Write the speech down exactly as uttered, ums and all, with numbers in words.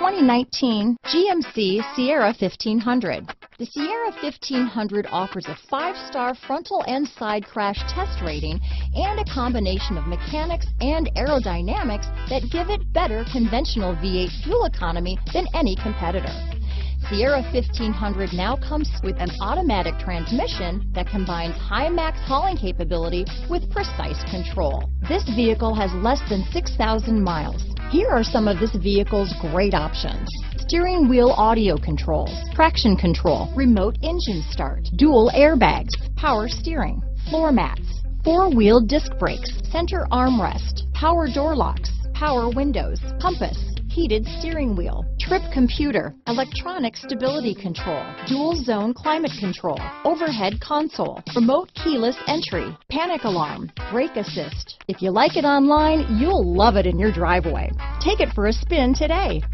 twenty nineteen G M C Sierra fifteen hundred. The Sierra fifteen hundred offers a five-star frontal and side crash test rating and a combination of mechanics and aerodynamics that give it better conventional V eight fuel economy than any competitor. Sierra fifteen hundred now comes with an automatic transmission that combines high max hauling capability with precise control. This vehicle has less than six thousand miles. Here are some of this vehicle's great options: steering wheel audio controls, traction control, remote engine start, dual airbags, power steering, floor mats, four-wheel disc brakes, center armrest, power door locks, power windows, compass, heated steering wheel, trip computer, electronic stability control, dual zone climate control, overhead console, remote keyless entry, panic alarm, brake assist. If you like it online, you'll love it in your driveway. Take it for a spin today.